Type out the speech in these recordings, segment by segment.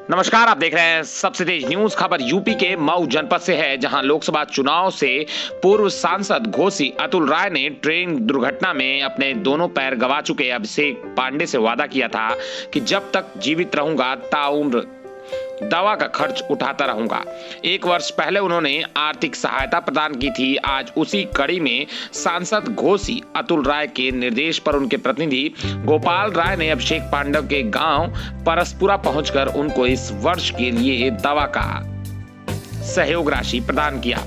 नमस्कार, आप देख रहे हैं सबसे तेज न्यूज। खबर यूपी के मऊ जनपद से है, जहां लोकसभा चुनाव से पूर्व सांसद घोसी अतुल राय ने ट्रेन दुर्घटना में अपने दोनों पैर गंवा चुके अभिषेक पांडे से वादा किया था कि जब तक जीवित रहूंगा ताउम्र दवा का खर्च उठाता रहूंगा। 1 वर्ष पहले उन्होंने आर्थिक सहायता प्रदान की थी। आज उसी कड़ी में सांसद घोसी अतुल राय के निर्देश पर उनके प्रतिनिधि गोपाल राय ने अभिषेक पांडे के गांव परसपुरा पहुंचकर उनको इस वर्ष के लिए दवा का सहयोग राशि प्रदान किया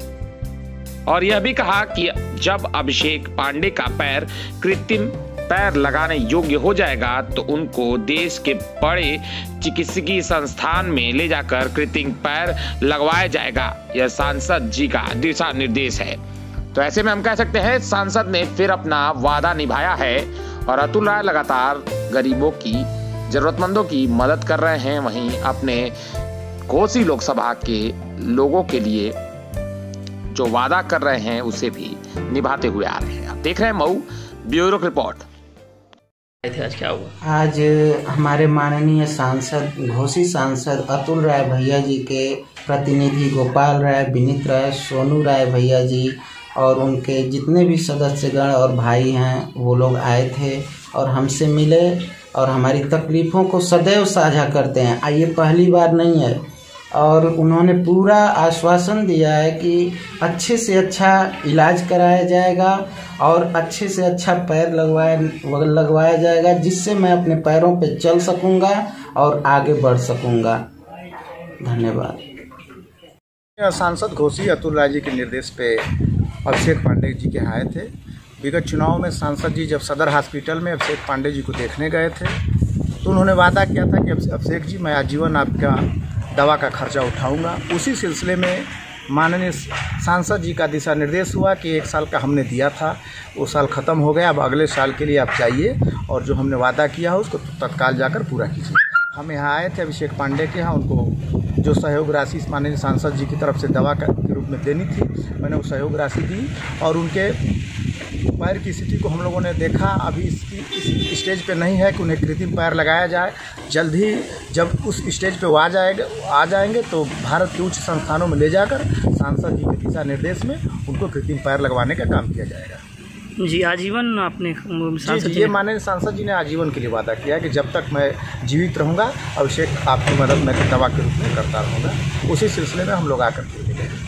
और यह भी कहा कि जब अभिषेक पांडे का पैर कृत्रिम पैर लगाने योग्य हो जाएगा तो उनको देश के बड़े चिकित्सकीय संस्थान में ले जाकर कृत्रिम पैर लगवाया जाएगा। यह सांसद जी का दिशा निर्देश है। तो ऐसे में हम कह सकते हैं सांसद ने फिर अपना वादा निभाया है और अतुल राय लगातार गरीबों की, जरूरतमंदों की मदद कर रहे हैं। वहीं अपने घोसी लोकसभा के लोगों के लिए जो वादा कर रहे हैं उसे भी निभाते हुए आ रहे हैं। आप देख रहे हैं मऊ ब्यूरो रिपोर्ट। आज क्या हुआ? आज हमारे माननीय सांसद घोसी सांसद अतुल राय भैया जी के प्रतिनिधि गोपाल राय, विनीत राय, सोनू राय भैया जी और उनके जितने भी सदस्यगण और भाई हैं वो लोग आए थे और हमसे मिले और हमारी तकलीफ़ों को सदैव साझा करते हैं। ये पहली बार नहीं है और उन्होंने पूरा आश्वासन दिया है कि अच्छे से अच्छा इलाज कराया जाएगा और अच्छे से अच्छा पैर लगवाया जाएगा, जिससे मैं अपने पैरों पे चल सकूंगा और आगे बढ़ सकूंगा। धन्यवाद। सांसद घोसी अतुल राय जी के निर्देश पे अभिषेक पांडे जी के आए थे। विगत चुनाव में सांसद जी जब सदर हॉस्पिटल में अभिषेक पांडे जी को देखने गए थे तो उन्होंने वादा किया था कि अभिषेक जी मैं आजीवन आपका दवा का खर्चा उठाऊंगा। उसी सिलसिले में माननीय सांसद जी का दिशा निर्देश हुआ कि 1 साल का हमने दिया था, वो साल ख़त्म हो गया, अब अगले साल के लिए आप जाइए और जो हमने वादा किया है उसको तत्काल जाकर पूरा कीजिए। हम यहाँ आए थे अभिषेक पांडे के यहाँ, उनको जो सहयोग राशि माननीय सांसद जी की तरफ से दवा के रूप में देनी थी, मैंने वो सहयोग राशि दी और उनके पैर की स्थिति को हम लोगों ने देखा। अभी इस स्टेज पे नहीं है कि उन्हें कृत्रिम पैर लगाया जाए। जल्द ही जब उस स्टेज पे वो आ जाएंगे तो भारत के उच्च संस्थानों में ले जाकर सांसद जी के दिशा निर्देश में उनको कृत्रिम पैर लगवाने का काम किया जाएगा। जी आजीवन आपने जी ये माननीय सांसद जी ने आजीवन के लिए वादा किया कि जब तक मैं जीवित रहूँगा अभिषेक आपकी मदद मैं दवा के रूप में करता रहूँगा। उसी सिलसिले में हम लोग आकर के